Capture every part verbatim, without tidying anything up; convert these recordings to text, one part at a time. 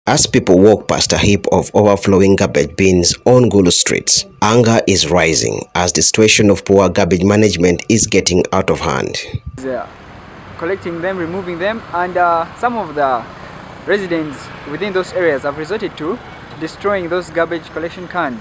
As people walk past a heap of overflowing garbage bins on Gulu streets, anger is rising as the situation of poor garbage management is getting out of hand. Yeah, collecting them, removing them, and uh, some of the residents within those areas have resorted to destroying those garbage collection cans.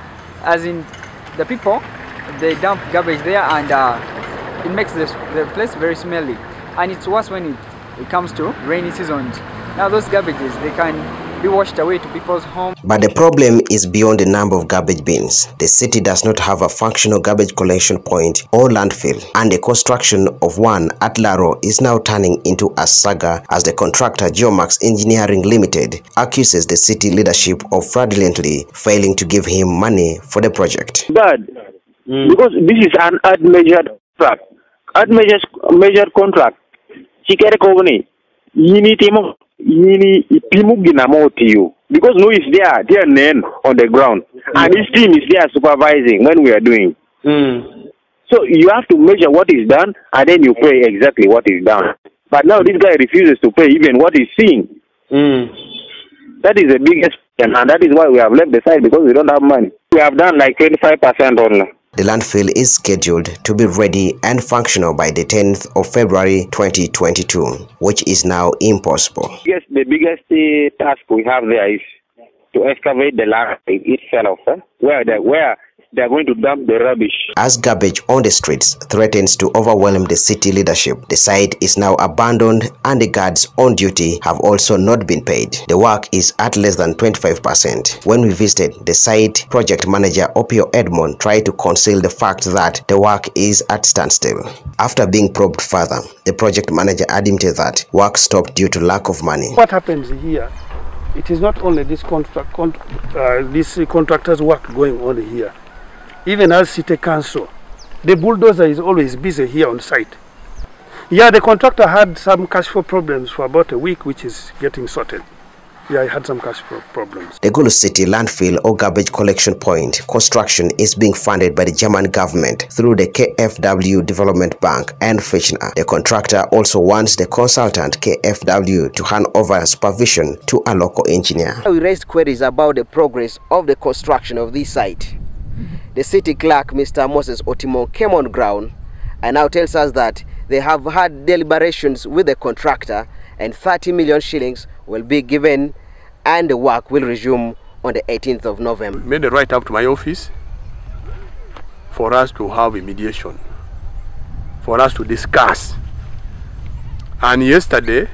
As in, the people, they dump garbage there, and uh, it makes the, the place very smelly. And it's worse when it, it comes to rainy seasons. Now those garbages, they can be washed away to people's homes. But the problem is beyond the number of garbage bins. The city does not have a functional garbage collection point or landfill, and the construction of one at Laro is now turning into a saga as the contractor Geomax Engineering Limited accuses the city leadership of fraudulently failing to give him money for the project. Bad, mm. because this is an ad-measured contract. Ad-measured measured contract. Chikere company. Yini timo yini ipimugina moti you because no is there there then on the ground mm. and this team is there supervising when we are doing. Mm. So you have to measure what is done and then you pay exactly what is done. But now this guy refuses to pay even what he's seeing. Mm. That is the biggest problem, and that is why we have left the site, because we don't have money. We have done like twenty-five percent only. The landfill is scheduled to be ready and functional by the tenth of February twenty twenty-two, which is now impossible. Yes, the biggest uh, task we have there is to excavate the land itself, eh? where the where they're going to dump the rubbish. As garbage on the streets threatens to overwhelm the city leadership, the site is now abandoned and the guards on duty have also not been paid. The work is at less than twenty-five percent. When we visited the site, project manager Opio Edmond tried to conceal the fact that the work is at standstill. After being probed further, the project manager admitted that work stopped due to lack of money. What happens here, it is not only this contract, con uh, this contractor's work going on here. Even as city council, the bulldozer is always busy here on site. Yeah, the contractor had some cash flow problems for about a week, which is getting sorted. Yeah, he had some cash flow problems. The Gulu City landfill or garbage collection point construction is being funded by the German government through the K F W Development Bank and Fitchner. The contractor also wants the consultant K F W to hand over supervision to a local engineer. We raised queries about the progress of the construction of this site. The city clerk, Mister Moses Otimo, came on ground and now tells us that they have had deliberations with the contractor and thirty million shillings will be given and the work will resume on the eighteenth of November. Made a write up to my office for us to have a mediation, for us to discuss. And yesterday,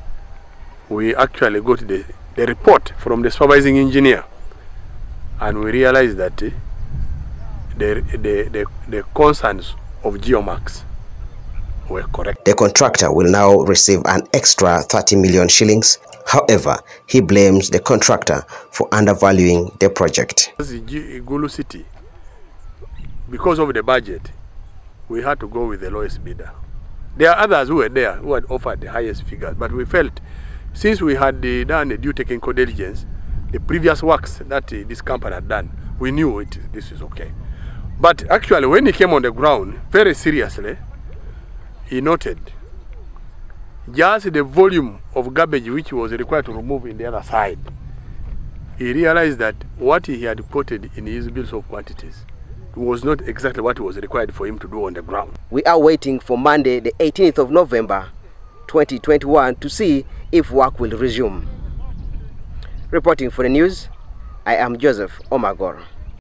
we actually got the, the report from the supervising engineer, and we realized that uh, The, the, the, the concerns of Geomax were correct. The contractor will now receive an extra thirty million shillings. However, he blames the contractor for undervaluing the project. As Gulu City, because of the budget, we had to go with the lowest bidder. There are others who were there who had offered the highest figures, but we felt since we had uh, done the due technical diligence, the previous works that uh, this company had done, we knew it, this is okay. But actually, when he came on the ground, very seriously, he noted just the volume of garbage which was required to remove in the other side. He realized that what he had quoted in his bills of quantities was not exactly what was required for him to do on the ground. We are waiting for Monday, the eighteenth of November, twenty twenty-one, to see if work will resume. Reporting for the news, I am Joseph Omagor.